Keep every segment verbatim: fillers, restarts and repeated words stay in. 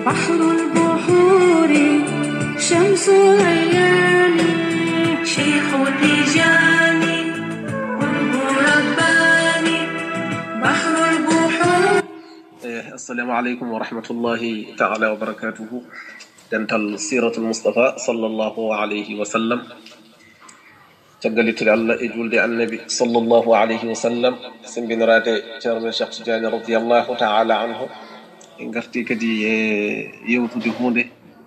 بحر البحور شمس ليالي شيخ تيجاني قلب رباني بحر البحور. السلام عليكم ورحمة الله تعالى وبركاته. دنتال سيرة المصطفى صلى الله عليه وسلم تقلت الله إجول دي النبي صلى الله عليه وسلم سنبين راتي شرم الشيخ تجاني رضي الله تعالى عنه إنقرتي كدي يوتو دي هوندي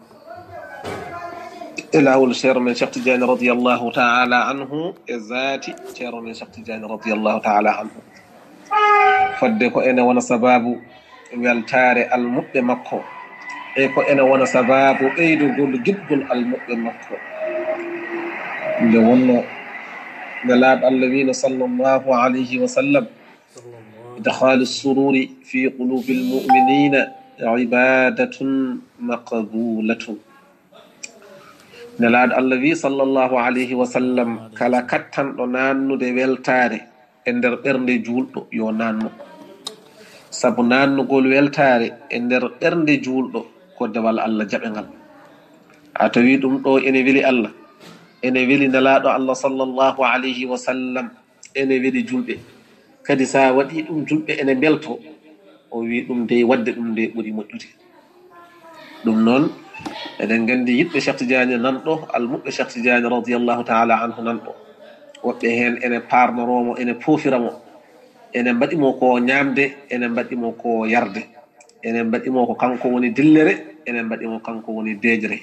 إلى أول شرم الشيخ تجاني رضي الله تعالى عنه إزاتي شرم الشيخ تجاني رضي الله تعالى عنه فدكو أنا وانا سبابو weltare almuɓɓe makko e ko ene wona sababu ɓeydugol giɗgol almuɓɓe makko nde wonno nde laaɓe Allah wino sallllahu alayhi wa sallam idhalu sururi fi qulubi lmuminina ibadatun maqbulatun. nde laaɗo Allah wi sallllahu alayhi wa sallam kala kattanɗo nannude weltare e nder ɓernde julɗo yo nannu, sabu nannugol weltare e nder ɓernde julɗo ko dewal Allah jaɓengal. a tawi ɗum ɗo ene weli Allah, ene weli nelaɗo Allah sallllahu alayhi wa sallam, ene weli julɓe kadi sa waɗi ɗum julɓe ene belto, o wi ɗum de wadde ɗum nde ɓuri moƴƴude. ɗum noon eɗen gandi yiɗɓe Cheikh Tidiane nanɗo, almuɓɓe Cheikh Tidiane radiallahu taala anhu nanɗo, woɓɓe hen ene parnoromo, ene poofiramo, ene mbaɗimo ko ñamde, ene mbaɗimo ko yarde, ene mbaɗimo ko kanko woni dillere, ene mbaɗimo kanko woni deejre.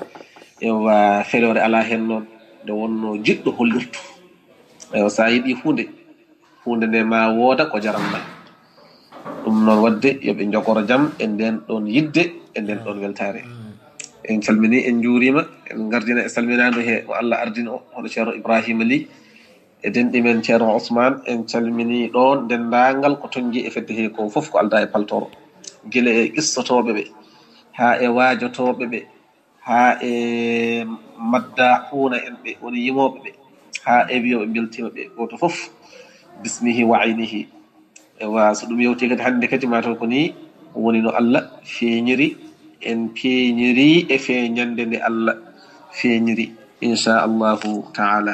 ewa felore ala hen noon nde wonno jiɗɗo hollirtu. ewa sa yiɗi hunde hunde nde ma wooda ko jaranma. ɗum noon wadde yoɓe jogoro jaam e nden ɗon yidde e nden ɗon weltare. en calmini en juurima, en gardina e salminade he mo Allah ardino o hono ceerno Ibrahima Ly e denɗi men ceerno Ousmane. en calmini ɗon dendagal ko tongi e fedde he ko fof ko alda e paltoro, guila e qissotoɓe ɓe ha e wajotoɓe ɓe ha e madda huuna en ɓe woni yimoɓe ɓe ha e wiyoɓe beltima ɓe goto fof bismihi wa aynihi. ewa so ɗum yewti kadi hande kadi mataw ko ni woni no Allah feeñiri, en peeñiri e feeñande nde Allah feeñiri inchallahu taala.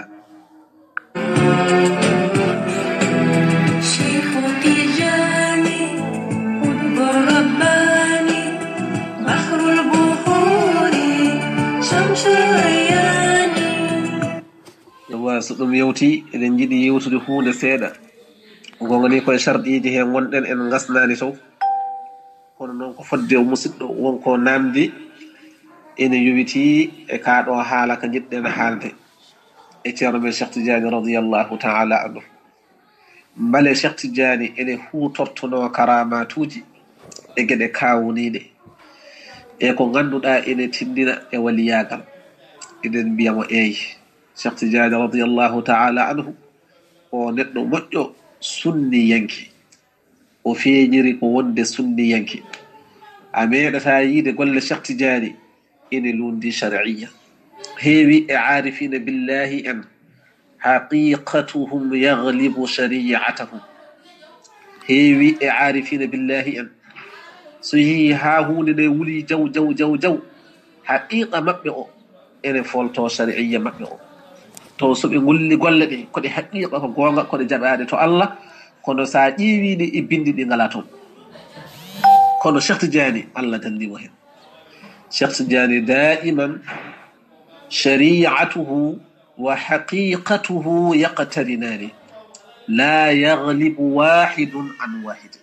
شيخ تيجاني قطب رباني بحر البحور شمس ليالي. ewa so ɗum yewti eɗen jiiɗi yewtude hunde seeɗa gongani koye sharɗiji he gonɗen en gasnani sow, kono noon ko fodde o musidɗo wonko namdi ene yowiti e kaɗo haala ka jiɗɗen haalde e ceerno men Cheikh Tidiane radiallahu taala anhu. mbale Cheikh Tidiane ene hutortono karamatuji e gueɗe kawuniɗe e ko ganduɗa ene tindina e waliyagal. eɗen mbiyamo eyi Cheikh Tidiane radiallahu taala anhu o neɗɗo moƴƴo sunni yanki, o feeñiri ko wonde sunni yanki. a meɗata yiide golle Cheikh Tidiane ene lundi shar'iyya. heewi e arifina billahi en haqiqatuhum yaglibu shari'atahum. heewi e arifina billahi en so yehi ha hunde nde wuli jaw jaw jaw jaw haqiqa mabɓe o ene folto shari'iyya mabɓe o. to soɓe gulli golle ɗe koɗe haqiqa ko gonga koɗe jaɓaɗe to Allah, kono sa ƴeewiɗe e bindi ɗi ngala toon. kono Cheikh Tidiane Allah dallimo hen. Cheikh Tidiane daiman shari'atuhu wa haqiqatuhu yaqtarinani la yaglibu wahidun an wahid.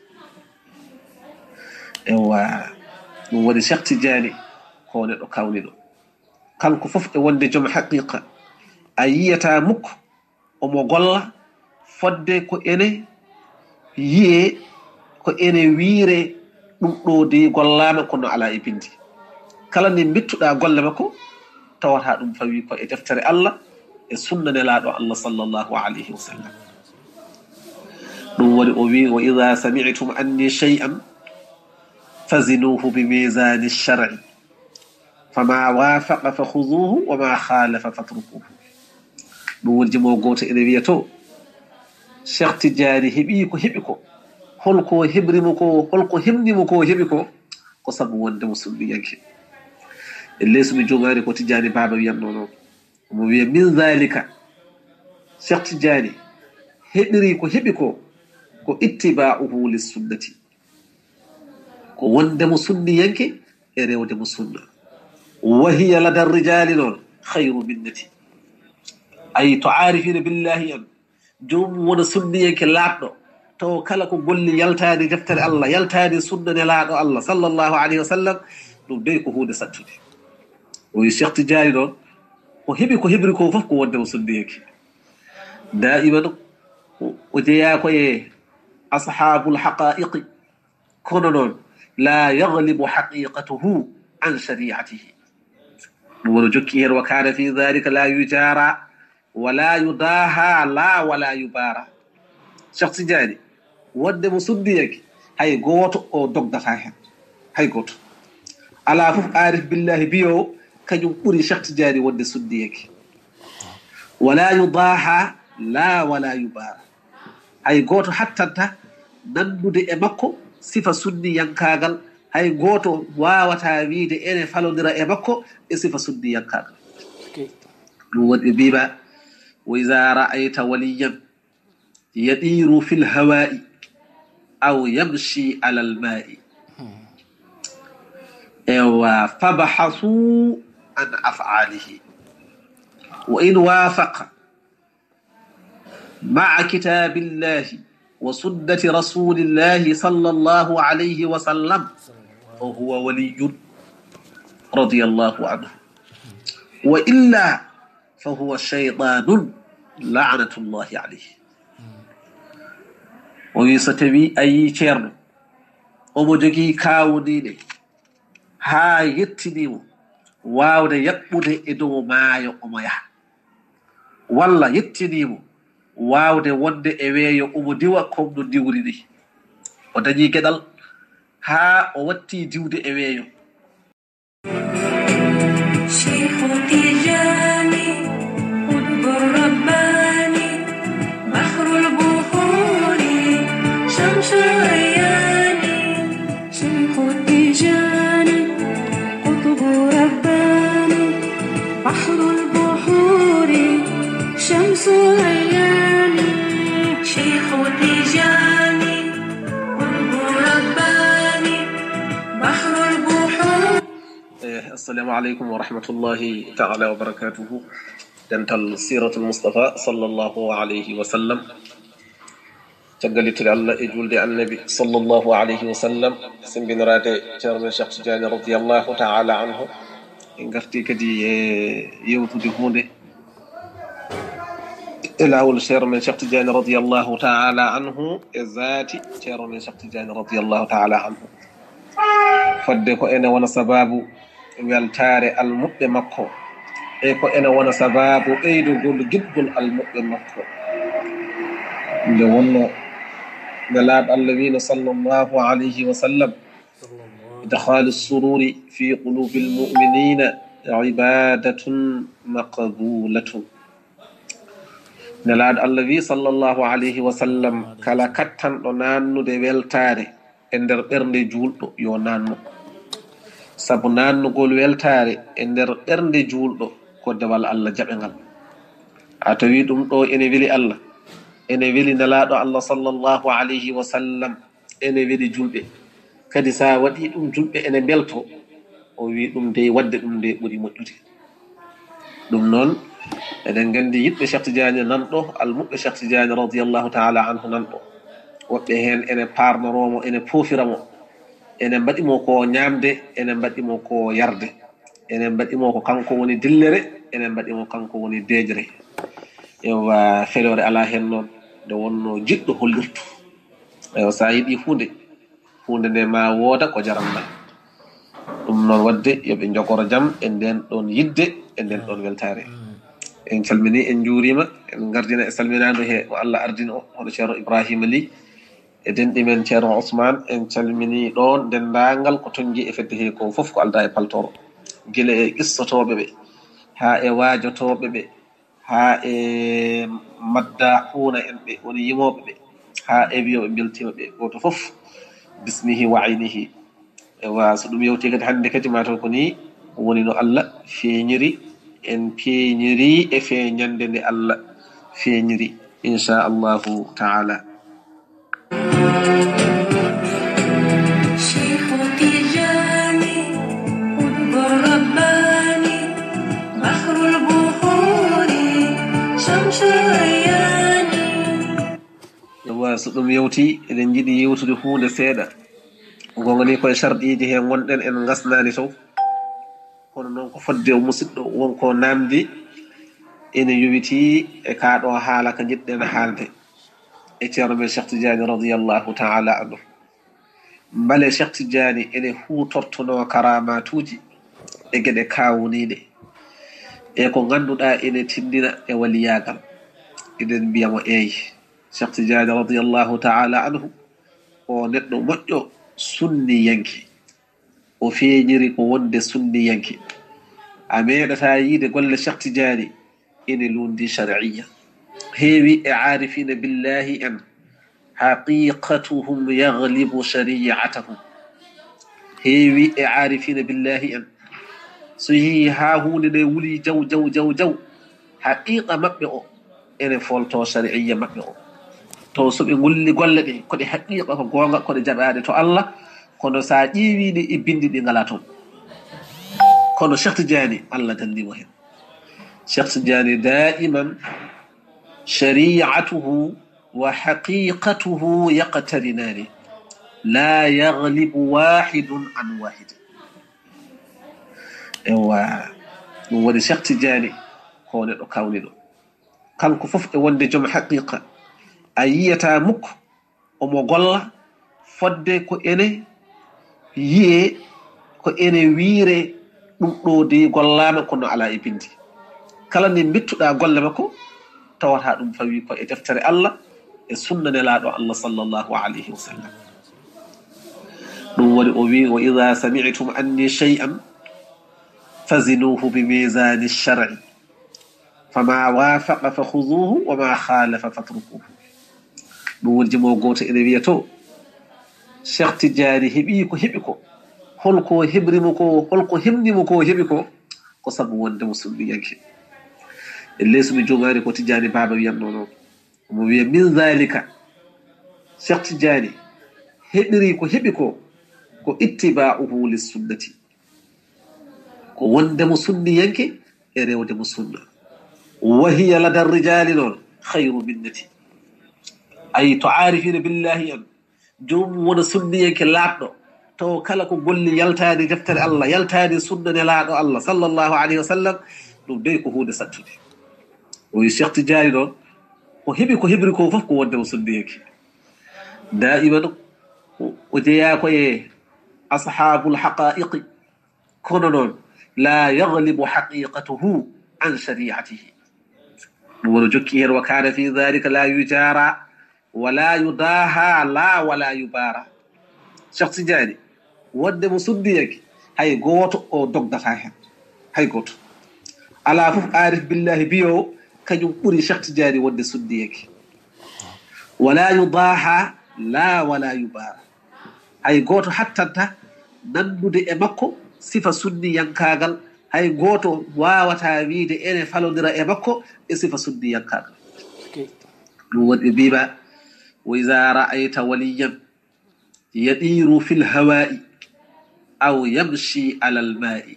ewa ɗum woni Cheikh Tidiane ko neɗɗo kawniɗo, kanko fof e wonde joom haqiqa. a yiyata mukko omo golla fodde ko ene yiye ko ene wiire ɗum ɗo de gollama kono ala e bindi. kala nde bittuɗa golle makko tawata ɗum fawi ko e deftere Allah e sunna nelaɗo Allah sallllahu alayhi wa sallam. ɗum woni o wi wa ida sami'tum anni shay'an fazinuhu bi misani lshar'i fama wafaqa fa khuduhu wa ma khalafa fatrukuhu. ɗum woni jimo goto ene wiya to Cheikh Tidiane heeɓi ko heeɓi ko holko hebrimo ko holko himnimo ko heeɓi ko ko ko sabu wondemo sunniyanke e leyso mi jogani ko Tidiane Baba wiyatno noon mo wiya min dhalika Cheikh Tidiane heɓiri ko heɓi ko ko ittiba'uhu lissunnati ko wondemo sunniyanke e rewdemo sunna wa hiya lada rijali noon khayru minnati ay to arifina billahi en jomum wona sunniyanke laaɗɗo taw kala ko golli yaltani deftere Allah yaltani sunna nelaɗo Allah sallallahu alayhi wa sallam ɗum dey ko hunde sattude o wi Cheikh Tidiane noon o heɓi ko heɓiri ko fof ko wondemo sunniyanke daiman o jeeya koye ashabul haqa'iqi kono noon la yaglibu haqiqatuhu an shari'atihi ɗum wono jokki hen wa kana fi dhalika la yujara wala yudaha la wala yubara Cheikh Tidiane wondemo sunniyanke hay goto o dogdata hen hay goto ala fof arif billahi biyo kañum ɓuuri Cheikh Tidiane wonde sunniyanke wala yudaha la wala yubara hay goto hattanta nandude e makko sifa sunniyankagal hay goto wawata wiide ene falodira e makko e sifa sunniyankagal ɗum wonɓe mbima wa iza ra'ayta waliyan yadiru fi lhawa'i aw yamshi ala alma'i ewa fabahasu an af'alihi wa in wafaqa مع كتاب الله وسنة رسول الله صلى الله عليه وسلم وهو ولي رضي الله عنه وإلا فهو شيطان لعنة الله عليه ويستوي أي شيرن ومجيكي كاونيني ها يتنيو واو يقبض إدو ما يقوميا والله يتنيو wawde wonde e weeyo omo diwa komno diwri ni o dañi geɗal ha o watti diwde e weeyo شيخ تيجاني قطب الرباني بحر البحور شمس العيان شيخ تيجاني قطب رباني بحر البحور شمس العيان شيخ تيجاني قطب رباني بحر البحور. السلام عليكم ورحمة الله تعالى وبركاته. دنتال سيرة المصطفى صلى الله عليه وسلم تقلت الله إجول دي النبي صلى الله عليه وسلم سنبين راتي شرم الشيخ تيجاني رضي الله تعالى عنه إنقرتي كدي يوتو دي هوندي إلى أول شير من شيخ تيجاني رضي الله تعالى عنه ذاتي شير من شيخ تيجاني رضي الله تعالى عنه فدكو أنا وانا سبابو weltare almuɓɓe makko e ko ene wona sababu ɓeydugol giɗgol almuɓɓe makko nde wonno nde laaɓ Allah wino sallllahu alayhi wa sallam idhalu sururi fi qulubi lmuminina ibadatun maqbulatun nde laaɗo Allah wi sallllahu alayhi wa sallam kala kattanɗo nannude weltare e nder ɓernde julɗo yo nannu sabu nannugol weltare e nder ɓernde julɗo ko dewal Allah jaɓengal a tawi ɗum ɗo ene weli Allah ene weli nelaɗo Allah sallllahu alayhi wa sallam ene weli julɓe kadi sa waɗi ɗum julɓe ene belto o wi ɗum de wadde ɗum nde ɓuri moƴƴude ɗum noon eɗen gandi yiɗɓe Cheikh Tidiane nanɗo almuɓɓe Cheikh Tidiane radiallahu taala anhu nanɗo woɓɓe hen ene parnoromo ene poofiramo ene mbaɗimo ko ñamde ene mbaɗimo ko yarde ene mbaɗimo ko kanko woni dillere ene mbaɗimo kanko woni deejere ewa felore ala hen noon nde wonno jiɗɗo hollirtu ewa sa yiɗi hunde hunde nde ma wooda ko jaranma ɗum noon wadde yoɓe jogoro jaam e nden ɗon yidde e nden ɗon weltare en calmini en juurima en gardina e salminade he ko Allah ardini o hono ceerno Ibrahima Ly e denɗi men ceerno Ousmane en calmini ɗon dendagal ko tongi e fedde he ko fof ko alda e paltoro guila e qissotoɓe ɓe ha e wajotoɓe ɓe ha e madda huuna en ɓe woni yimoɓe ɓe ha e wiyoɓe beltima ɓe goto fof bismihi wa aynihi ewa so ɗum yewti kadi hannde kadi mataw ko ni woni no Allah feeñiri en peeñiri e feeñande nde Allah feeñiri inchallahu taala. شيخ تيجاني قطب الرباني بحر البحور شمس الرياني. ewa so ɗum yewti eɗen jiɗi yewtude hunde seeɗa gongani koye sharɗiji he gonɗen en gasnani sow kono noon ko fodde musidɗo wonko namdi ene yowiti e kaɗo haala ka jiɗɗen haalde e ceerno men Cheikh Tidiane radiyallahu ta'ala anhu. mbale Cheikh Tidiane ene hutortono karamatuji e geɗe kawuniɗe e ko ganduɗa ene tindina e waliyagal. eɗen mbiyamo eyi Cheikh Tidiane radiyallahu ta'ala anhu o neɗɗo moƴƴo sunni yanki o feeñiri ko wonde sunni yanki a meeɗata yiide golle Cheikh Tidiane ene lundi shar'iyya. heewi e aarifina billahi en haqiqatuhum yaglibu shari'atahum. heewi e aarifina billahi en so yii ha hunde nde wuli jaw jaw jaw jaw haqiqa maɓɓe o ene folto shar'iyya maɓɓe o. to so ɓe ngulli golle ɗe koɗe haqiqa ko gonga koɗe jaɓaɗe to Allah kono sa ƴiwiɗe e bindi ɗi ngala toon. kono Cheikh Tidiane Allah dallimo hen. Cheikh Tidiane daiman shari'atuhu wa haqiqatuhu yaqtarinani la yaglibu wahidun an wahid. ewa ɗum woni Cheikh Tidiane ko neɗɗo kawniɗo kanko fof e wonde joom haqiqa a yiyata mukko omo golla fodde ko ene yiye ko ene wiire ɗum ɗo de gollama kono ala e bindi. kala nde bittuɗa golle makko tawata ɗum fawi ko e deftere Allah e sunna nelaɗo Allah sallallahu alayhi wa sallam. ɗum woni o wi wa idha sami'tum anni shay'an fazinuhu bi mizani ash-shar'i fama wafaqa fakhuduhu wa ma khalafa fatrukuhu. ɗum woni jimo goto ene wiya to Cheikh Tidiane heeɓi ko heeɓi ko holko hebrimo ko holko hemnimo ko heeɓi ko ko sabu wonde mo sunniyanke. e leyso mi jogani ko Tidiane baba wiyanno noon omo wiya min dhalika Cheikh Tidiane heɓiri ko heeɓi ko ko ittiba'uhu lissunnati ko wonde mo sunniyanke e rewde mo sunna. wa hiya lada rijali noon khayru minnati. ay to arifina billahi en jomum wona sunniyanke laaɗɗo taw kala ko golli yaltade deftere Allah yaltade sunna nelaɗo Allah sallallahu alayhi wa sallam ɗum dey ko hunde sattude. o wi Cheikh Tidiane noon o heeɓi ko heɓiri ko fof ko wonde mo sunniyanke. daiman o jeeya koye ashabul haqa'iqi kono noon la yaglibu haqiqatuhu an shari'atihi. ɗum wono jokki hen wa kana fi dhalika la yujara wala yudaha la wala yubara. Cheikh Tidiane wonde mo sunniyake hay goto o dogdata hen hay goto ala fof arif billahi biyo kañum ɓuuri Cheikh Tidiane wonde sunniyake. wala yudaha la wala yubara hay goto hattanta nandude e makko sifa sunniyankagal hay goto wawata wiide ene falodira e makko e sifa sunniyankagal. ɗum woni ɓe mbima wa iza ra'ayta waliyan yadiru fil hawa'i aw yamshi ala al-ma'i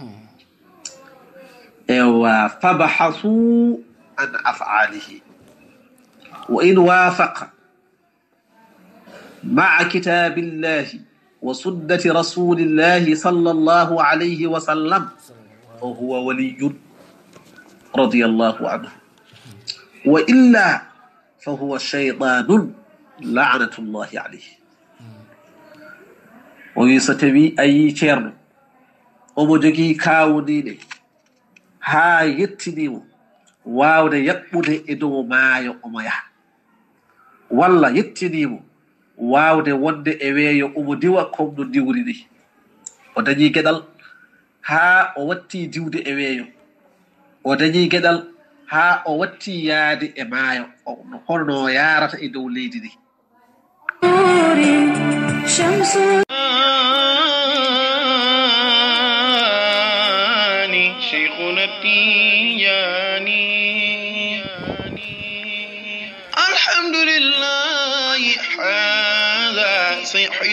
ewa fabahasu an af'alihi wa in wafaqa ma'a kitabillahi wa sunnati rasulillahi sallallahu alayhi wa sallam fa huwa waliyyun radiyallahu anhu wa illa fa huwa shaytanun la'natullahi alayhi. o wi so tawi a yi ceerno omo jogii kawuniɗe haa yettinimo wawde yaɓɓude e dow maayo omo yaha walla yettinimo wawde wonde e weeyo omo diwa comme no diwri ni o dañi geɗal haa o watti diwde e weeyo o dañi geɗal haa o watti yaade e maayo hono no yarata e dow leydi ndi.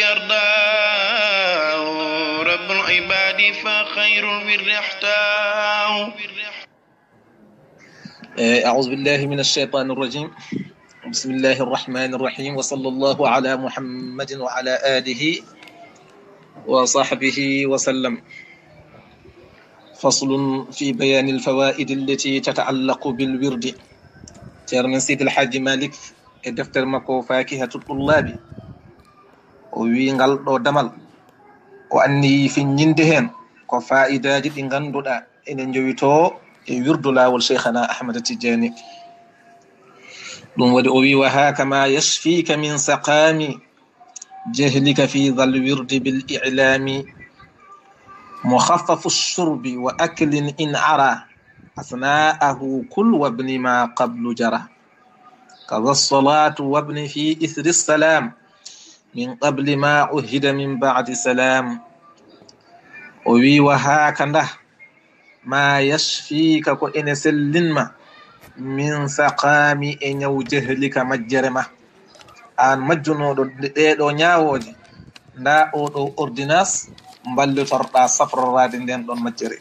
يرضاه رب العباد فخير البر احتاه. أعوذ بالله من الشيطان الرجيم. بسم الله الرحمن الرحيم، وصلى الله على محمد وعلى آله وصحبه وسلم. فصل في بيان الفوائد التي تتعلق بالورد. من سيد الحاج مالك دفتر مكو فاكهة الطلاب وينغال دو دمال وأني في نيندهن كو فائدة دي غاندودا إن جويتو يورد لاول شيخنا أحمد التجاني دون ودي أوي وهاك ما يشفيك من سقام جهلك في ذا الورد بالإعلام مخفف الشرب وأكل إن عرى أثناءه كل وابن ما قبل جرى كذا الصلاة وابن في إثر السلام من قبل ما عهد من بعد سلام وي وهكذا ما يشفيك كو إن سلنما من سقام إن جهلك مجرمة أن مجنو دو نياوجي nda o ɗo ordonnance ballitorɗa safrorade nden ɗon majjere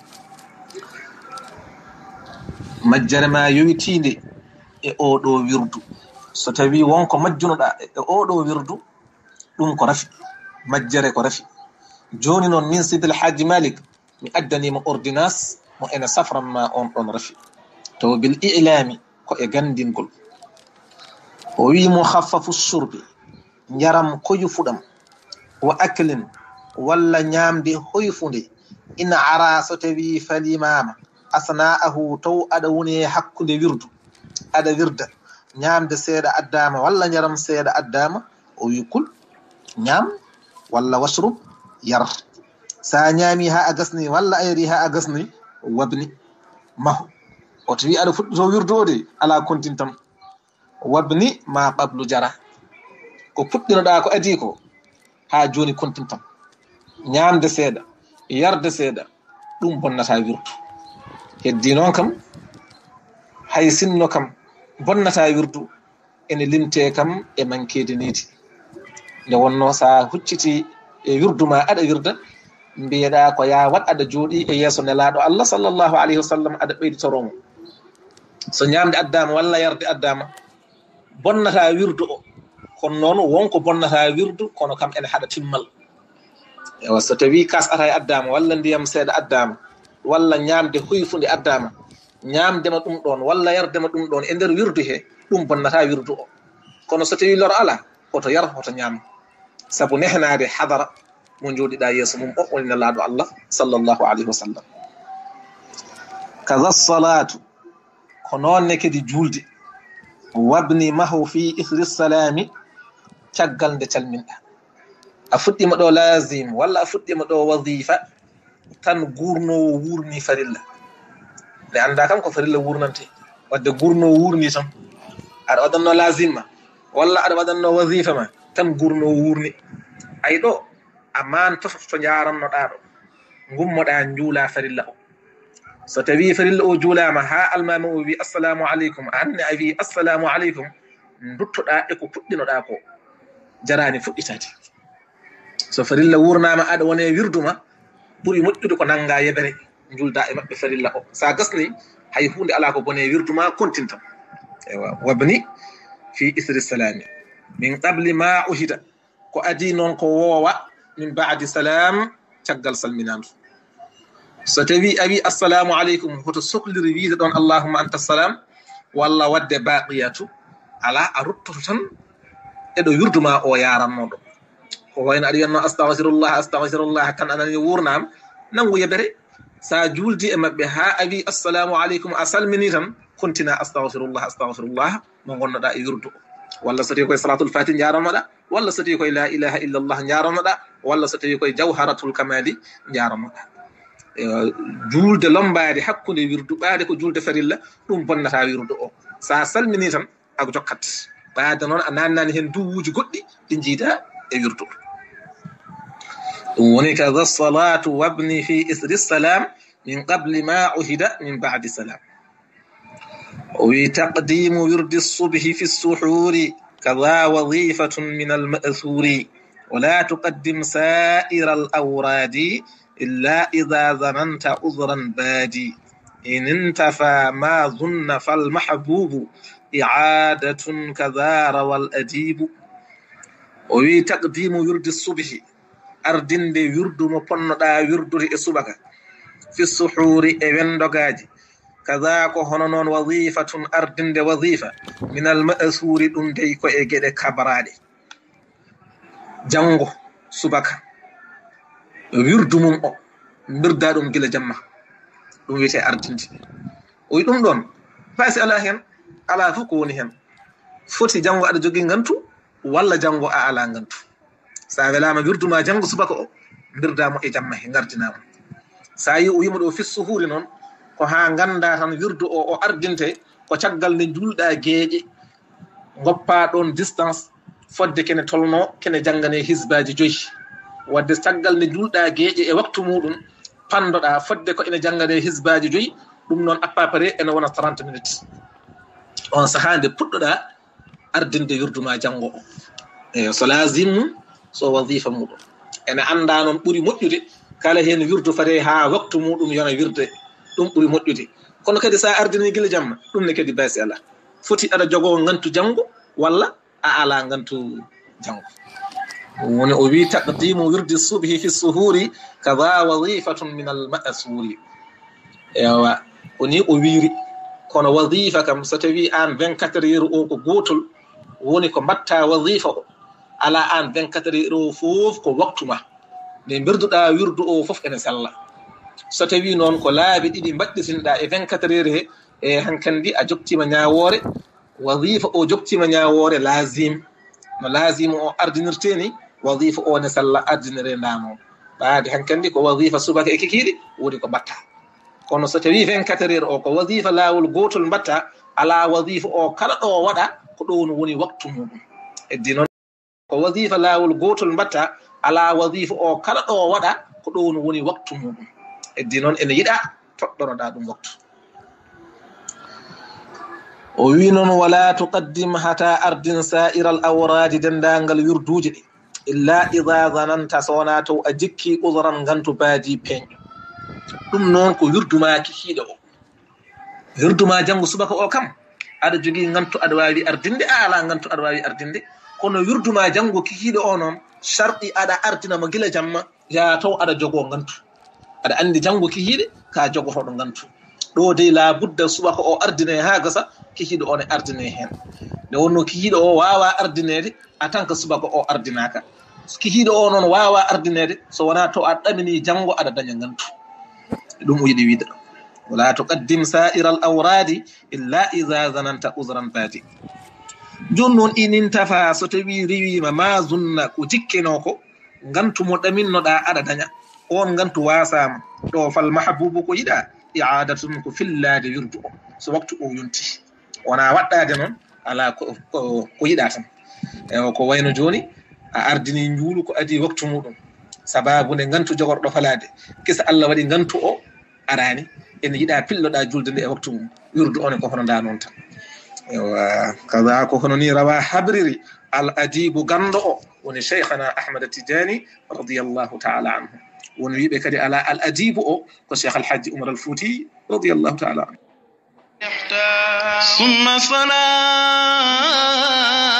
majjere ma yowitinde e o ɗo wirdu. So tawi wonko majjunoɗa e o ɗo wirdu ɗum ko rafi, majjere ko rafi. Joni noon min Sidil Haji Malik mi addanima ordonnance mo ene safranma on ɗon rafi to bil i'lami ko e gandingol. O wi mo khaffafu shurbi njaram koyufuɗam wa aklin walla ñamde hoyfunde ina ara so tawi falimama asna'ahu taw aɗa woni hakkude wirdu aɗa wirda ñamde seeɗa addama walla njaram seeɗa addama o wi kul ñam walla washrub yar sa ñaami ha a gasni walla ayri ha a gasni wabni mahu o tawi aɗa fuɗɗito wirdode ala kontintam wabni ma qablu jara ko puɗɗinoɗa ko adi ko ha joni kontintam ñamde seeɗa yarde seeɗa ɗum bonnata wirdu. Heddi noon kam hay sinno kam bonnata wirdu ene limte kam e mankede needi nde wonno sa hucciti e wirdu ma aɗa wirda mbiyeɗa ko ya wat aɗa jooɗi e yeeso nelaɗo Allah sallallahu alayhi wa sallam aɗa ɓeyditoromo. So ñamde addama walla yarde addama bonnata wirdu o kono noon wonko bonnata wirdu kono kam ene haɗa timmal. Ewa so tawi kas ata e addama walla ndiyam seeɗa addama walla ñamde hoyfunde addama ñamdema ɗum ɗon walla yardema ɗum ɗon e nder wirdu he ɗum bonnata wirdu o. Kono so tawi lor ala oto yar hoto ñam sabu nehnade hadara mo jooɗiɗa yeeso mum o woni nelaɗo Allah sallallahu alayhi wa sallam. kaza salatu ko noonne kadi julde wabni mahu fi ithri salami caggal nde calminɗa a fuɗɗima ɗo lazim walla a fuɗɗima ɗo wadifa tan gurnowo wurni farilla nde anda kam ko farilla wurnante wadde gurnowo wurni tan aɗa waɗanno lazim ma walla aɗa waɗanno wadifa ma tan gurnowo wurni ay ɗo a mantoto to jarannoɗa ɗo gummoɗa juula farilla o. So tawi farilla o juulama ha almama o wi assalamu aleykum anne a wi assalamu aleykum duttoɗa e ko puɗɗinoɗa ko jarani fuɗɗitade. So farilla wurnama aɗa wone wirduma ɓuuri moƴƴude ko nanga yeɓere julda e maɓɓe farilla o. Sa gasni hay hunde ala ko bone wirduma kontintam. Ewa wabni fi isri salami min qabli ma uhida ko adi noon ko woowa min ba'di salam caggal salminandu. So tawi a wi assalamu aleykum hoto sohliri wiide ɗon allahumma anta salam walla wadde baqiyatu ala a ruttoto tan eɗo wirduma o yarannoɗo ko wayno aɗa wiyatno astahfirullah astahfirullah tan anani wurnama nangu yeɓere sa juldi e maɓɓe ha a wi assalamu aleykum a salmini tan kontina astahfirullah astahfirullah mo gonnoɗa e wirdu o. Walla so tawi koye salatul fati jarannoɗa walla so tawi koye la ilaha illallah jarannoɗa walla so tawi koye jawharatul kamali jarannoɗa. Julde lombade hakkude wirdu ɓaade ko julde farilla ɗum bonnata wirdu o. Sa salmini tan ako jokkat ɓaade noon a nannani hen duwuji goɗɗi ɗi jiida e wirdu. ɗum woni kaza salatu wabni fi isri salam min qabli ma uhida min ba'di salam. o wi taqdimu wirdi subhi fi suhuri kaza wadifatun min alma'thuri ولا تقدم سائر الأوراد إلا إذا ظننت عذرا بادي إن انتفى ما ظن فالمحبوب إعادة كذا روى الأديب وي تقديم يرد الصبح أردن دي يرد مبندا يرد الصبح في السحور إبندقاجي كذا كهنون وظيفة أردن دي وظيفة من المأسور دون دي كو إيجي كبرادي جانغو صبح يرد مم أو بردا دون جل جمع دون ويتي أردن دي وي دون دون فاسي على هن على فكوني هن فوتي جانغو أدى جوغي نغنتو walla jango a ala ngantu sa welama wirduma jango subaka o birdamo e jamma he gardinama sa yi o yimo do fissuhuri non ko ha ganda tan wirdu o o ardinte ko caggal ne julda geeje goppa don distance fodde kene tolno kene jangane hisbaji joyi wadde caggal ne julda geeje e waktu mudum pandoda fodde ko ene jangane hisbaji joyi dum non appapare ene wona trente minutes on sahande puddoda ardinde yurduma jango e so lazim so wazifa mudum ene anda non buri moddude kala hen wirdu fare ha waktu mudum yona wirde dum buri moddude kono kadi sa ardini gila jamma dum ne kadi basi ala foti ada jogo ngantu jango walla a ala ngantu jango woni o wi taqdimu wirdi subhi fi suhuri kadha wazifatun min al ma'suri ewa oni o wiri kono wazifa kam so tawi an vingt-quatre heures o ko gotol woni ko batta wazifa o ala an vingt-quatre heures fof ko waktuma ne birduda wirdu o fof ene salla so tawi non ko laabi didi badditinda e vingt-quatre heures e hankandi a joktima nyaawore wazifa o joktima nyaawore lazim no lazim o ardinirteni wazifa o ne salla ardinire ndamo baade hankandi ko wazifa subaka e kikidi woni ko batta kono so tawi vingt-quatre heures o ko wazifa lawol gotol batta ala wazifa o kala do wada ko don woni waktu mudum eddi non ko wazifa lawol gotol batta ala wazifa o kala do wada ko don woni waktu mudum eddi non ene yida toddoroda dum waktu o wi non wala tuqaddim hata ardin sa'ir al awrad dandangal yurduji illa idha zananta sonatu ajikki uzran gantu baadi pen dum non ko yurduma ki hido o yurduma jangu subaka o kam ada jogi ngantu ada wawi ardinde ala ngantu ada wawi ardinde kono yurduma jango kikido o non sharti ada ardina mo gila jamma ya taw ada jogo ngantu ada andi jango kikide ka jogo to do ngantu do de la budda subaka o ardine ha gasa kikido on ardine hen de wonno kikido o wawa ardinede atanka subaka o ardinaka kikido o non wawa ardinede so wana to adamini jango ada danya ngantu dum o yidi wida ولا تقدم سائر الأوراد إلا إذا ظننت عذرا فاتي جنون إن انتفى ستوي ريوي ما ظن كتكنوكو غنتو مدمن دا أددنيا on gantu wasama do fal mahbubu ko yida i'adatun ko fillade yurdu so waktu o yunti wana waddade non ala ko ko yida tan e ko wayno joni a ardini njulu ko adi waktu mudum sababu ne gantu jogordo falade kisa Allah wadi gantu o arani en yida pilloda julde e waktu mum yurdu on ko hono da non tan ewa kaza ko hono ni rawa habriri al adibu gando o woni shaykhana Ahmad Tijani radiyallahu ta'ala anhu woni wibe kadi ala al adibu o ko Sheikh Al Hajj Umar Al Futi radiyallahu ta'ala anhu ثم صلاة